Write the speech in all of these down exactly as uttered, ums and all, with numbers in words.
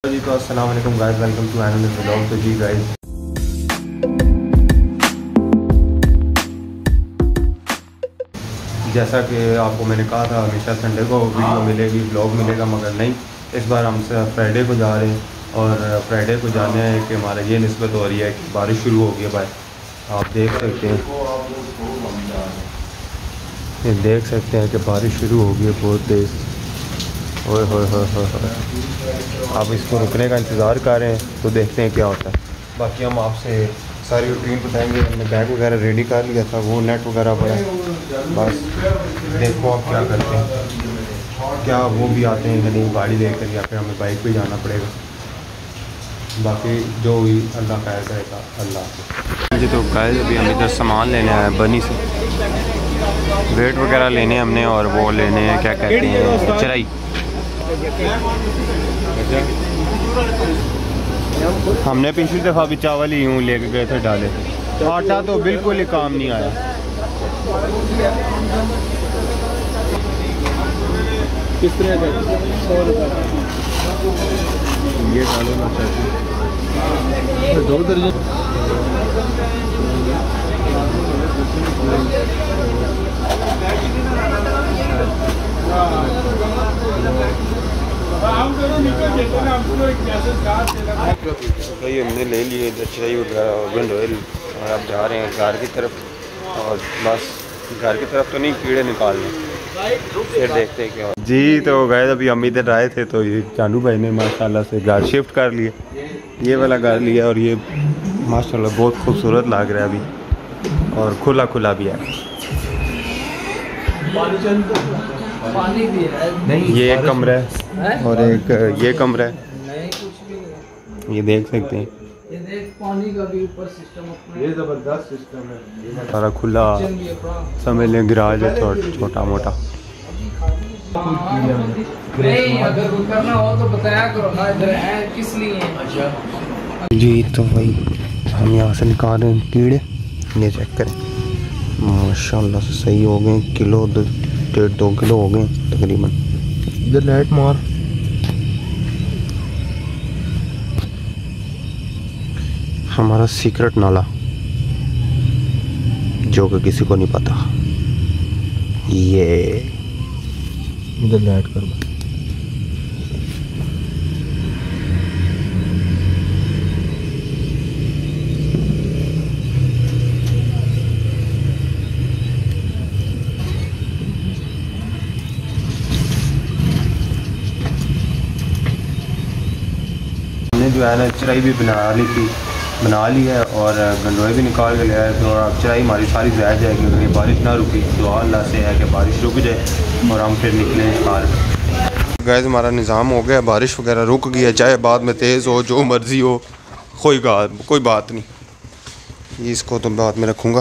जी तो अस्सलाम वालेकुम guys, welcome to another vlog. तो जी गाइस जैसा कि आपको मैंने कहा था हमेशा संडे को वीडियो मिलेगी, व्लॉग मिलेगा, मगर नहीं, इस बार हम फ्राइडे को जा रहे हैं। और फ्राइडे को जाने हैं कि हमारा ये निस्बत हो रही है कि बारिश शुरू हो गई है। भाई आप देख सकते हैं, ये देख सकते हैं कि बारिश शुरू हो गई है बहुत तेज़। ओए होए होए होए होए, आप इसको रुकने का इंतज़ार कर रहे हैं तो देखते हैं क्या होता है। बाकी हम आपसे सारी रूटीन बताएंगे। हमने बैग वगैरह रेडी कर लिया था, वो नेट वगैरह पड़ा, बस देखो आप क्या करते हैं, क्या वो भी आते हैं कि नहीं गाड़ी लेकर, या फिर हमें बाइक पे जाना पड़ेगा। बाकी जो भी अल्लाह खैर करेगा। अल्लाह जी तो गाइस अभी हम इधर सामान लेने आए बनी से, वेट वगैरह लेने हमने, और वो लेने हैं क्या कहते हैं चराई। हमने पिछली दफ़ा भी चावल ही यूँ लेके गए थे डाले, आटा तो बिल्कुल ही काम नहीं आया। किस तरह का ये डालो ना चाहती दो दर्जन। भाई हमने ले लिए इधर चाय वगैरह और गंड ऑयल, और अब जा रहे हैं घर की तरफ। और बस घर की तरफ तो नहीं, कीड़े निकालने, फिर देखते हैं क्या जी। तो गए अभी हम इधर आए थे तो ये चानू भाई ने माशाल्लाह से घर शिफ्ट कर लिए, ये वाला घर लिया, और ये माशाल्लाह बहुत खूबसूरत लग रहा है अभी, और खुला खुला भी है। पानी भी है नहीं, ये एक कमरा है, है और एक ये कमरा है, ये देख सकते हैं। ये देख पानी का भी ऊपर सिस्टम अपना, ये जबरदस्त सिस्टम है। सारा खुला समझ लें, गिराज है छोटा मोटा। नहीं अगर करना हो तो बताया करो ना, इधर है किस लिए। अच्छा जी तो भाई हम यहाँ से निकाल रहे हैं कीड़े, ये चेक करें माशाल्लाह से सही हो गए, किलो डेढ़ दो किलो हो गए तकरीबन। इधर लाइट मार, हमारा सीक्रेट नाला जो कि किसी को नहीं पता। ये इधर लाइट कर जो है ना चराई भी बना ली थी, बना ली है, और गंडोए भी निकाल के लिया है। तो अब चराई हमारी सारी ज़ाया जाएगी अगर ये बारिश ना रुकी। तो अल्लाह से है कि बारिश रुक जाए और हम फिर निकलें बाहर। गैस हमारा निज़ाम हो गया, बारिश वगैरह रुक गई है, चाहे बाद में तेज़ हो, जो मर्ज़ी हो, कोई कोई बात नहीं। इसको तो बाद में रखूँगा।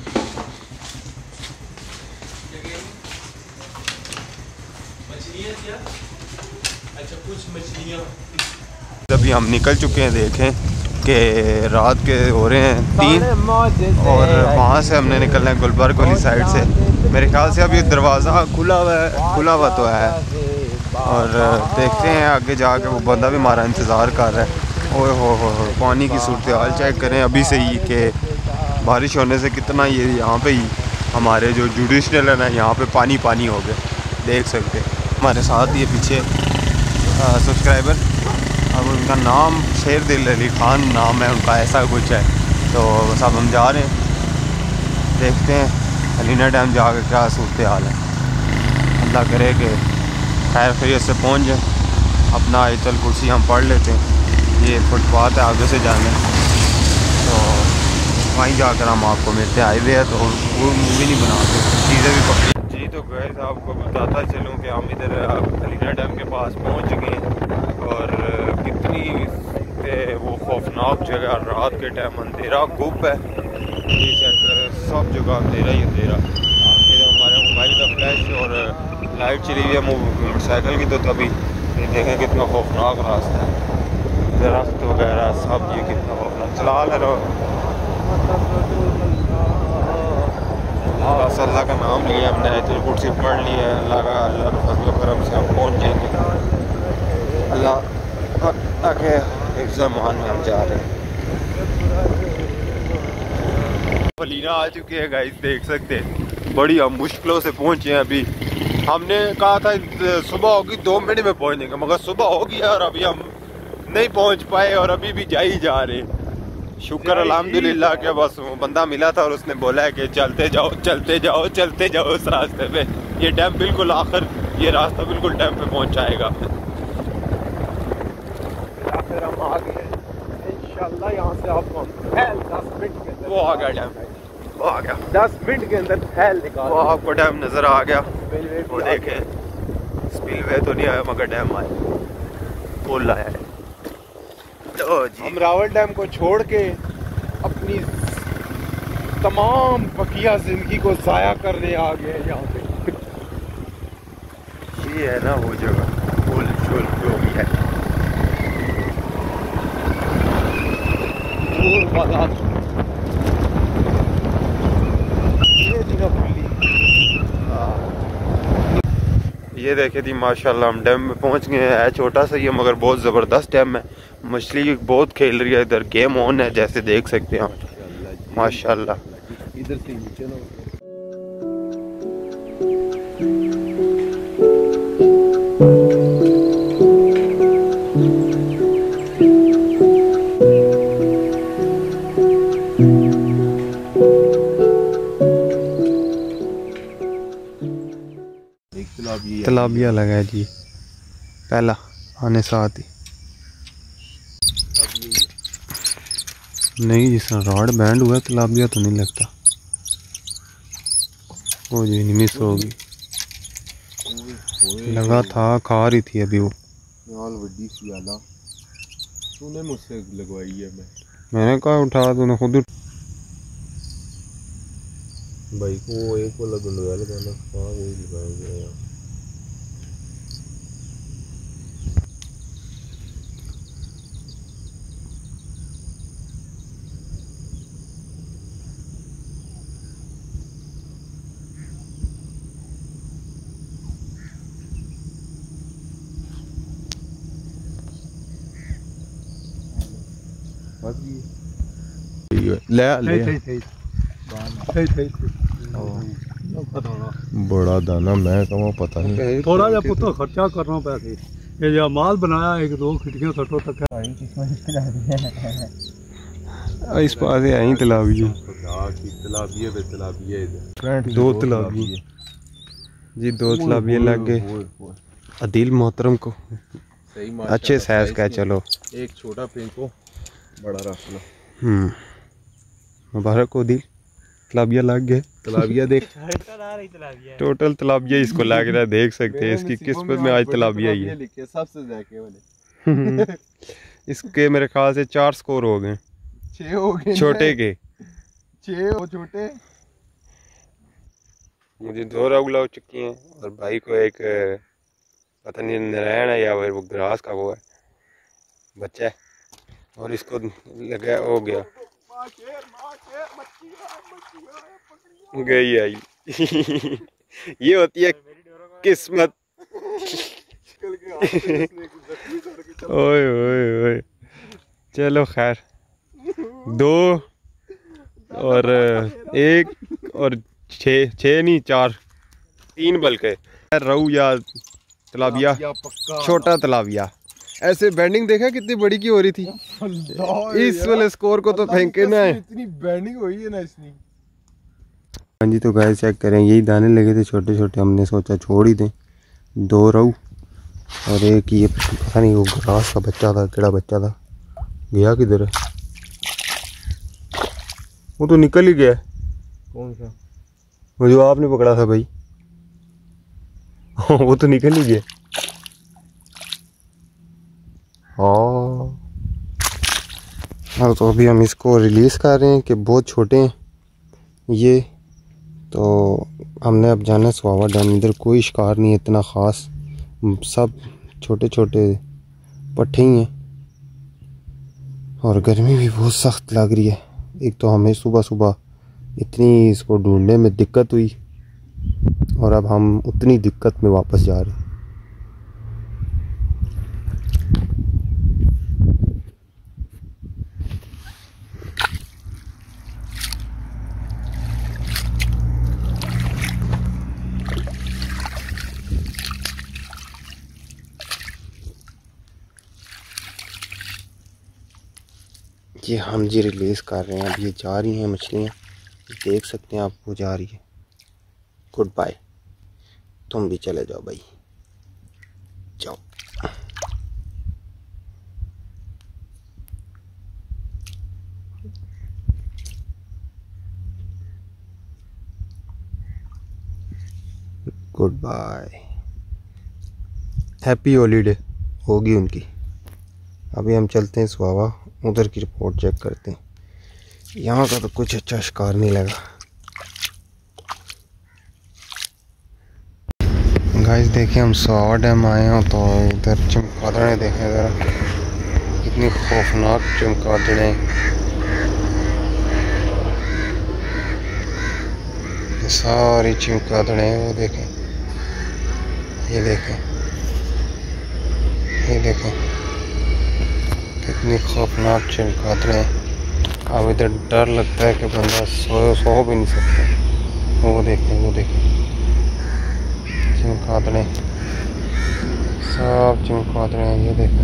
अभी हम निकल चुके हैं, देखें कि रात के हो रहे हैं तीन, और वहाँ से हमने निकलना है गुलबर्ग वाली साइड से। मेरे ख्याल से अभी दरवाज़ा खुला हुआ है, खुला हुआ तो है, और देखते हैं आगे जाके। वो बंदा भी हमारा इंतज़ार कर रहा है। ओए हो हो हो पानी की सूरत हाल चेक करें अभी से ही कि बारिश होने से कितना ये यहाँ पे ही हमारे जो जुडिशनल है ना, यहाँ पे पानी पानी हो गए, देख सकते हैं। हमारे साथ ये पीछे सब्सक्राइबर, अब उनका नाम शेर दिल अली खान नाम है उनका, ऐसा कुछ है। तो बस अब हम जा रहे हैं, देखते हैं अलीना डैम जाकर क्या सूरत हाल है। अल्लाह करे कि खैर खैरियत से पहुंच जाए। अपना आयतल कुर्सी हम पढ़ लेते हैं, ये फुटपाथ है आगे से जाने, तो वहीं जाकर हम आपको मिलते हैं। हाईवे है तो वो मूवी नहीं बनाते, चीज़ें भी पकड़ी जी। तो गए आपको बताता चलूँ कि हम इधर अलीना डैम के पास पहुँच गए, और कितनी वो खौफनाक जगह, रात के टाइम अंधेरा गुप है, ये चेक करें, सब जगह अंधेरा ही अंधेरा। ये तो हमारे मोबाइल का फ्लैश और लाइट चली हुई है मोटरसाइकिल की, तो तभी ये देखें कितना खौफनाक रास्ता है, दरख्त वगैरह सब, ये कितना खौफनाक। चला ले रहा बस अल्लाह का नाम लिया हमने, आयतुल कुर्सी पढ़ ली है, अल्लाह का अल्लाह के फजल करम से हम पहुँच जाएंगे। अल्लाह आगे हिफ्ज़-ए-मान में हम जा रहे हैं। पलीना आ चुके हैं गाइस, देख सकते हैं। बड़ी हम मुश्किलों से पहुंचे हैं अभी। हमने कहा था सुबह होगी दो मिनट में पहुंच देंगे, मगर सुबह हो गया और अभी हम नहीं पहुंच पाए और अभी भी जा ही जा रहे। शुक्र अल्हम्दुलिल्लाह के बस वो बंदा मिला था और उसने बोला है कि चलते जाओ चलते जाओ चलते जाओ उस रास्ते पे। ये डैम बिल्कुल आखिर, ये रास्ता बिल्कुल डैम पे पहुंचाएगा। फिर हम आ गए इंशाल्लाह। यहाँ से आपको दस मिनट के वो आ गया डैम, वो आ गया दस मिनट के अंदर फैल निकाल। वो आपको डैम नजर आ गया, वो देखें। स्पिलवे तो नहीं आया मगर डैम आया, पुल आया है। तो हम रावल डैम को छोड़ के अपनी तमाम बकिया जिंदगी को जाया करने आ गए यहाँ पे। ये है ना वो जगह, पुल शुल जो भी है। ये देखे थी माशाल्लाह हम डैम में पहुंच गए हैं। छोटा सा ये मगर बहुत ज़बरदस्त डैम है। मछली बहुत खेल रही है इधर, गेम ऑन है जैसे देख सकते हैं आप माशाल्लाह। इधर से नीचे ना तलाबिया लगा है जी, पहला आने साथ ही। नहीं जिस तरह रॉड बैंड हुआ तलाबिया तो नहीं लगता। वो जी नहीं मिस होगी, लगा था खा रही थी अभी वो। वड्डी सी आला तूने मुझसे लगवाई है। मैं मैंने कहा उठा, तूने खुद उठ भाई को एक को लगन वाला गाना कहां वही लगाएंगे यार। ले ले बड़ा दाना मैं कहूँ पता नहीं। थोड़ा जा पुत्र खर्चा करना पैसे ये जो माल बनाया एक दो खिड़कियां सटो तक इस पास है यहीं तलाबिया दो तलाबिया जी, दो तलाबिया लग गए अदील मोहतरम को। अच्छे साइज का, चलो एक छोटा फेंको बड़ा रख लो। हम्म मुबारक हो दिल, तलाबिया लग गए। तलाबिया देख टोटल तलाबिया इसको लग रहा है, देख सकते हैं इसकी किस्मत में आज तलाबिया ही है। सबसे ज़्यादा वाले इसके मेरे ख्याल से चार स्कोर हो गए, छह हो गए छोटे के, छह हो छोटे। मुझे दो राउला हो चुकी हैं और भाई को एक पता नहीं नारायण है या फिर वो ग्रास का वो है बच्चा है और इसको लगा हो गया गई आई। ये होती है किस्मत। ओए ओए ओए चलो खैर, दो और एक और छः छः नहीं चार तीन बल्कि रहू या तलाबिया, छोटा तलाबिया। ऐसे बेंडिंग देखा कितनी बड़ी की हो रही थी। इस वाले स्कोर को तो फेंके ना है, इतनी बेंडिंग हुई है ना इसने। हाँ जी तो गाइस चेक करें, यही दाने लगे थे छोटे छोटे, हमने सोचा छोड़ ही दें। दो रहू और एक ये पता नहीं वो घास का बच्चा था, केड़ा बच्चा था, गया किधर है? वो तो निकल ही गया। कौन सा? वो जो आपने पकड़ा था भाई वो तो निकल ही गया। हाँ तो अभी हम इसको रिलीज़ कर रहे हैं कि बहुत छोटे हैं ये। तो हमने अब जाना है सुहावा डैम। इधर कोई शिकार नहीं है इतना ख़ास, सब छोटे छोटे पट्टे ही हैं और गर्मी भी बहुत सख्त लग रही है। एक तो हमें सुबह सुबह इतनी इसको ढूंढने में दिक्कत हुई और अब हम उतनी दिक्कत में वापस जा रहे हैं। ये हम जी रिलीज़ कर रहे हैं। अब ये जा रही हैं मछलियाँ, देख सकते हैं आप, वो जा रही है। गुड बाय, तुम भी चले जाओ भाई, जाओ। गुड बाय, हैप्पी हॉलीडे होगी उनकी। अभी हम चलते हैं सुहावा, उधर की रिपोर्ट चेक करते हैं। यहाँ का तो कुछ अच्छा शिकार नहीं लगा। गाइस देखें, हम सुहावा डैम आए हैं तो इधर चमगादड़ें देखें ज़रा, कितनी खौफनाक चमगादड़ें। ये सारी चमगादड़ें, वो देखें, ये देखें, ये देखें, कितनी खौफनाक चमगादड़ें। अब इधर डर लगता है कि बंदा सो सो भी नहीं सकता। वो देखें, वो देखें, चमगादड़ें, सब चमगादड़ें। ये देखो,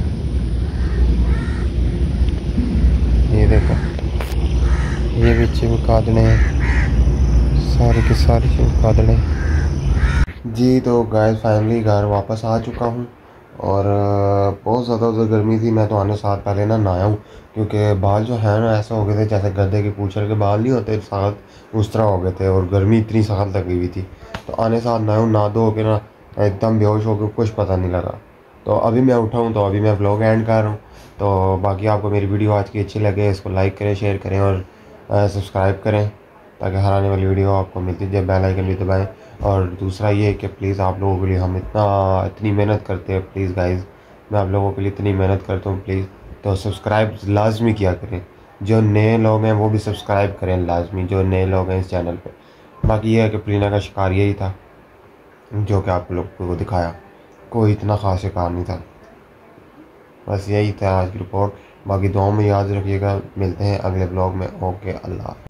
ये देखो, ये भी चमगादड़ें, सारी की सारी चमगादड़ें जी। तो गाइस फाइनली घर वापस आ चुका हूँ और बहुत ज़्यादा उधर गर्मी थी। मैं तो आने साथ पहले ना नहाया हूँ, क्योंकि बाल जो है ना ऐसा हो गए थे जैसे गधे के पूछर के बाल नहीं होते, साथ उस तरह हो गए थे और गर्मी इतनी सख्त लगी हुई थी। तो आने साथ नहाया हूँ, नहा धो के ना एकदम बेहोश हो गए, कुछ पता नहीं लगा। तो अभी मैं उठा हूँ, तो अभी मैं व्लॉग एंड कर रहा हूँ। तो बाकी आपको मेरी वीडियो आज की अच्छी लगे, इसको लाइक करें, शेयर करें और सब्सक्राइब करें, ताकि हर आने वाली वीडियो आपको मिलती जाए। बेल आइकन भी दबाएं। और दूसरा ये है कि प्लीज़ आप लोगों के लिए हम इतना इतनी मेहनत करते हैं, प्लीज़ गाइस, मैं आप लोगों के लिए इतनी मेहनत करता हूँ, प्लीज़ तो सब्सक्राइब लाजमी किया करें। जो नए लोग हैं वो भी सब्सक्राइब करें लाजमी, जो नए लोग हैं इस चैनल पे। बाकी ये है कि प्रीना का शिकार यही था जो कि आप लोग को दिखाया, कोई इतना ख़ास शिकार नहीं था। बस यही था आज की रिपोर्ट। बाकी दुआओं में याद रखिएगा, मिलते हैं अगले ब्लॉग में। ओके, अल्लाह।